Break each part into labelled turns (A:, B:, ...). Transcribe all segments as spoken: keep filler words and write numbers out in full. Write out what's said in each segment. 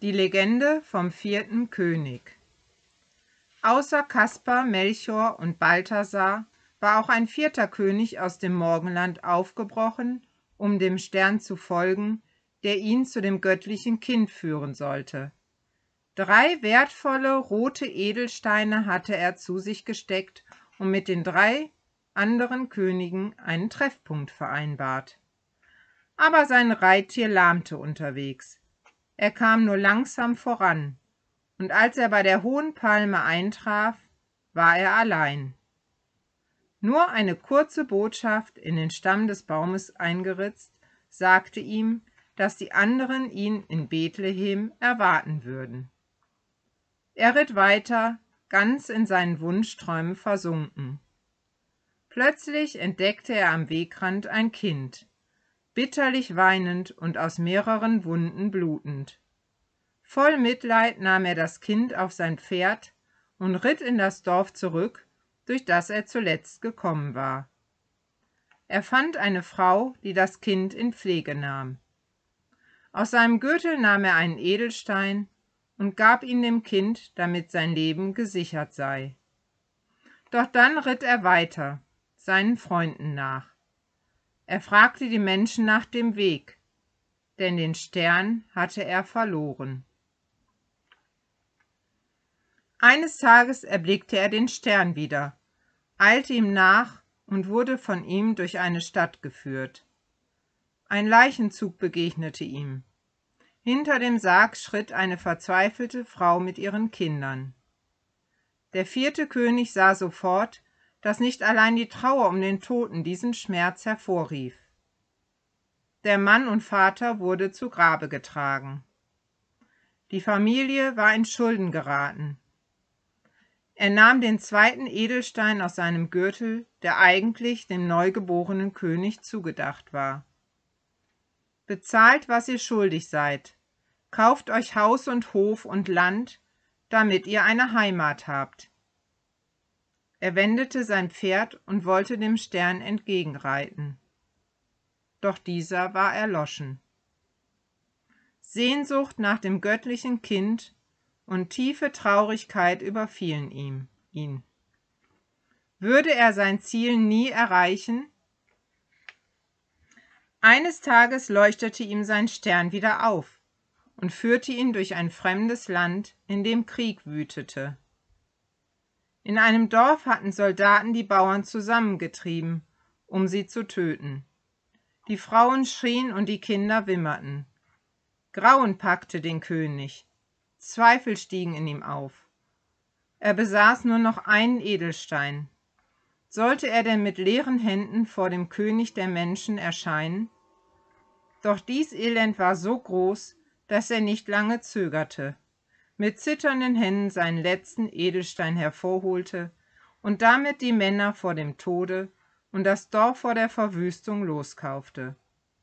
A: Die Legende vom vierten König. Außer Kaspar, Melchior und Balthasar war auch ein vierter König aus dem Morgenland aufgebrochen, um dem Stern zu folgen, der ihn zu dem göttlichen Kind führen sollte. Drei wertvolle rote Edelsteine hatte er zu sich gesteckt und mit den drei anderen Königen einen Treffpunkt vereinbart. Aber sein Reittier lahmte unterwegs. Er kam nur langsam voran, und als er bei der hohen Palme eintraf, war er allein. Nur eine kurze Botschaft in den Stamm des Baumes eingeritzt, sagte ihm, dass die anderen ihn in Bethlehem erwarten würden. Er ritt weiter, ganz in seinen Wunschträumen versunken. Plötzlich entdeckte er am Wegrand ein Kind, bitterlich weinend und aus mehreren Wunden blutend. Voll Mitleid nahm er das Kind auf sein Pferd und ritt in das Dorf zurück, durch das er zuletzt gekommen war. Er fand eine Frau, die das Kind in Pflege nahm. Aus seinem Gürtel nahm er einen Edelstein und gab ihn dem Kind, damit sein Leben gesichert sei. Doch dann ritt er weiter, seinen Freunden nach. Er fragte die Menschen nach dem Weg, denn den Stern hatte er verloren. Eines Tages erblickte er den Stern wieder, eilte ihm nach und wurde von ihm durch eine Stadt geführt. Ein Leichenzug begegnete ihm. Hinter dem Sarg schritt eine verzweifelte Frau mit ihren Kindern. Der vierte König sah sofort, dass nicht allein die Trauer um den Toten diesen Schmerz hervorrief. Der Mann und Vater wurde zu Grabe getragen. Die Familie war in Schulden geraten. Er nahm den zweiten Edelstein aus seinem Gürtel, der eigentlich dem neugeborenen König zugedacht war. Bezahlt, was ihr schuldig seid, kauft euch Haus und Hof und Land, damit ihr eine Heimat habt. Er wendete sein Pferd und wollte dem Stern entgegenreiten. Doch dieser war erloschen. Sehnsucht nach dem göttlichen Kind und tiefe Traurigkeit überfielen ihm, ihn. Würde er sein Ziel nie erreichen? Eines Tages leuchtete ihm sein Stern wieder auf und führte ihn durch ein fremdes Land, in dem Krieg wütete. In einem Dorf hatten Soldaten die Bauern zusammengetrieben, um sie zu töten. Die Frauen schrien und die Kinder wimmerten. Grauen packte den König. Zweifel stiegen in ihm auf. Er besaß nur noch einen Edelstein. Sollte er denn mit leeren Händen vor dem König der Menschen erscheinen? Doch dies Elend war so groß, dass er nicht lange zögerte, mit zitternden Händen seinen letzten Edelstein hervorholte und damit die Männer vor dem Tode und das Dorf vor der Verwüstung loskaufte.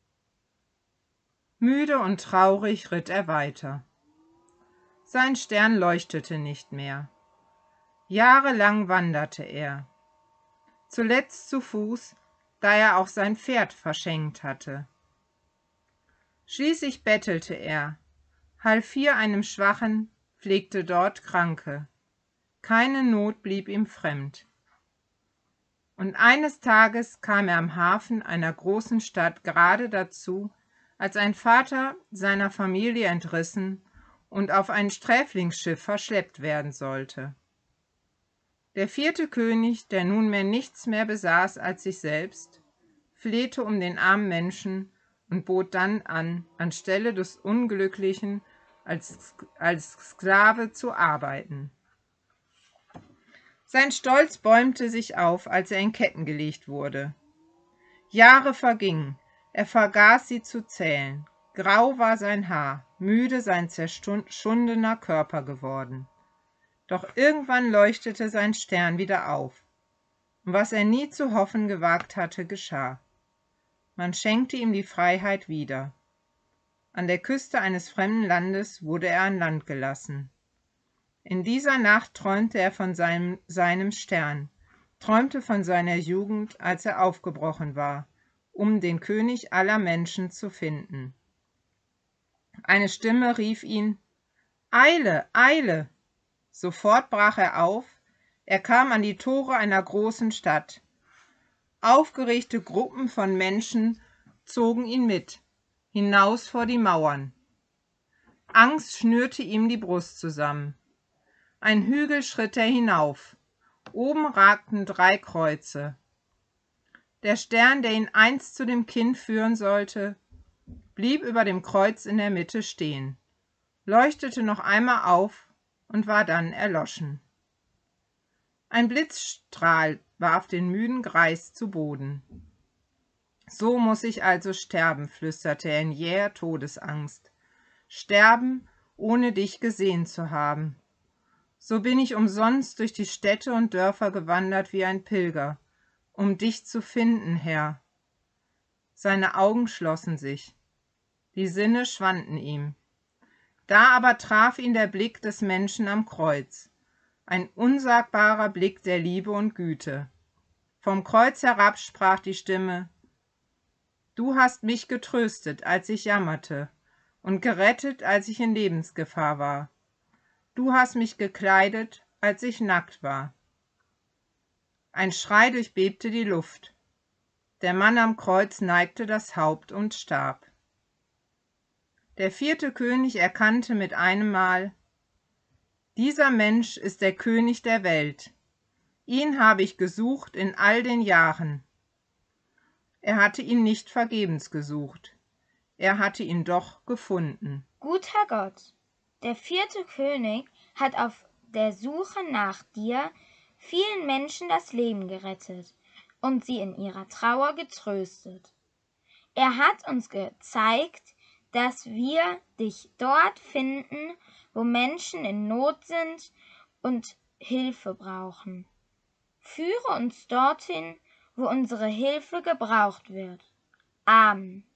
A: Müde und traurig ritt er weiter. Sein Stern leuchtete nicht mehr. Jahrelang wanderte er, zuletzt zu Fuß, da er auch sein Pferd verschenkt hatte. Schließlich bettelte er, half hier einem Schwachen, pflegte dort Kranke. Keine Not blieb ihm fremd. Und eines Tages kam er am Hafen einer großen Stadt gerade dazu, als ein Vater seiner Familie entrissen und auf ein Sträflingsschiff verschleppt werden sollte. Der vierte König, der nunmehr nichts mehr besaß als sich selbst, flehte um den armen Menschen und bot dann an, anstelle des Unglücklichen als, als Sklave zu arbeiten. Sein Stolz bäumte sich auf, als er in Ketten gelegt wurde. Jahre vergingen, er vergaß sie zu zählen. Grau war sein Haar, müde sein zerschundener Körper geworden. Doch irgendwann leuchtete sein Stern wieder auf. Und was er nie zu hoffen gewagt hatte, geschah. Man schenkte ihm die Freiheit wieder. An der Küste eines fremden Landes wurde er an Land gelassen. In dieser Nacht träumte er von seinem, seinem Stern, träumte von seiner Jugend, als er aufgebrochen war, um den König aller Menschen zu finden. Eine Stimme rief ihn: Eile, Eile! Sofort brach er auf, er kam an die Tore einer großen Stadt. Aufgeregte Gruppen von Menschen zogen ihn mit, hinaus vor die Mauern. Angst schnürte ihm die Brust zusammen. Ein Hügel schritt er hinauf. Oben ragten drei Kreuze. Der Stern, der ihn einst zu dem Kind führen sollte, blieb über dem Kreuz in der Mitte stehen, leuchtete noch einmal auf und war dann erloschen. Ein Blitzstrahl warf den müden Greis zu Boden. »So muss ich also sterben«, flüsterte er in jäher Todesangst. »Sterben, ohne dich gesehen zu haben. So bin ich umsonst durch die Städte und Dörfer gewandert wie ein Pilger, um dich zu finden, Herr.« Seine Augen schlossen sich. Die Sinne schwanden ihm. Da aber traf ihn der Blick des Menschen am Kreuz, ein unsagbarer Blick der Liebe und Güte. Vom Kreuz herab sprach die Stimme: »Du hast mich getröstet, als ich jammerte, und gerettet, als ich in Lebensgefahr war. Du hast mich gekleidet, als ich nackt war.« Ein Schrei durchbebte die Luft. Der Mann am Kreuz neigte das Haupt und starb. Der vierte König erkannte mit einem Mal: Dieser Mensch ist der König der Welt. Ihn habe ich gesucht in all den Jahren. Er hatte ihn nicht vergebens gesucht. Er hatte ihn doch gefunden.
B: Guter Gott, der vierte König hat auf der Suche nach dir vielen Menschen das Leben gerettet und sie in ihrer Trauer getröstet. Er hat uns gezeigt, dass wir dich dort finden, wo Menschen in Not sind und Hilfe brauchen. Führe uns dorthin, wo unsere Hilfe gebraucht wird. Amen.